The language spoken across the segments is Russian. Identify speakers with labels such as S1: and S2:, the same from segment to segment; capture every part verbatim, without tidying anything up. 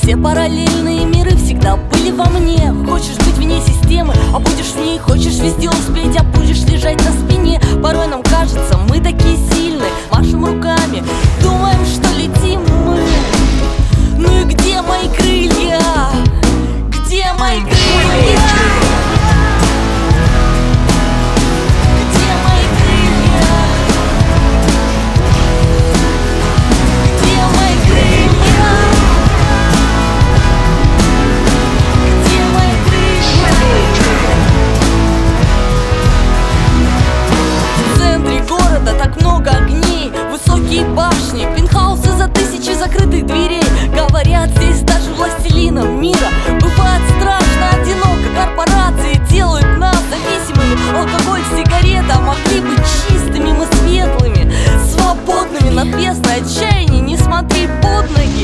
S1: все параллельные миры всегда были во мне. Хочешь быть вне системы, а будешь в ней. Хочешь везде успеть, а будешь лежать на спине. Порой нам кажется, мы такие сильные, машем руками, думаем, что летим мы. Ну и где мои крылья? Где мои крылья? Башни, пентхаусы за тысячи закрытых дверей. Говорят, здесь даже властелинам мира бывает страшно одиноко. Корпорации делают нас зависимыми. Алкоголь, сигарета, а могли быть чистыми мы, светлыми, свободными. Над бездной отчаяния не смотри под ноги.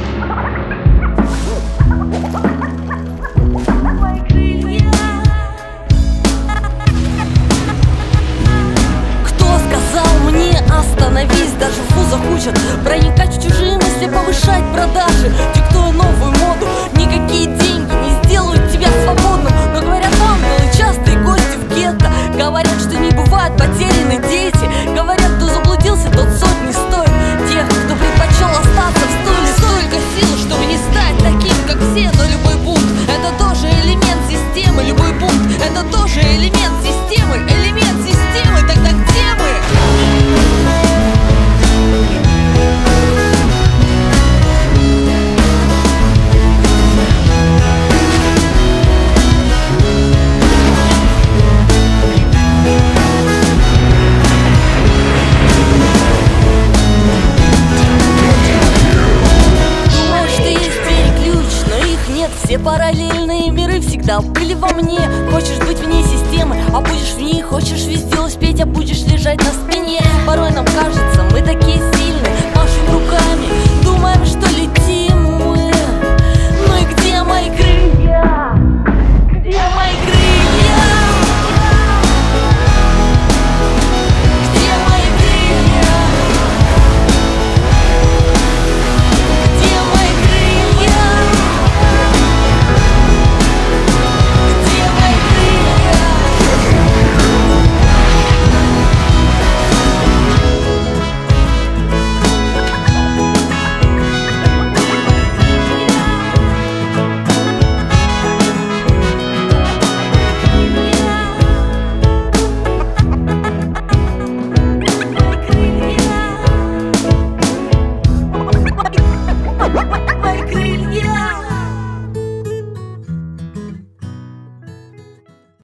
S1: Остановись, даже в вузах учат проникать в чужие мысли, повышать продажи, диктуя новую моду. Никакие деньги не сделают тебя свободным. Но говорят ангелы, частые гости в гетто. Говорят, что не бывают потеряны дети. Говорят, кто заблудился, тот сотни стоит. Тех, кто предпочел остаться в стойле. Столько сил, чтобы не стать таким, как все. Но любой пункт — это тоже элемент системы. Любой пункт — это тоже элемент системы. Элемент системы, тогда где мы? Все параллельные миры всегда были во мне. Хочешь быть вне системы, а будешь в ней. Хочешь везде успеть, а будешь лежать на спине. Порой нам кажется,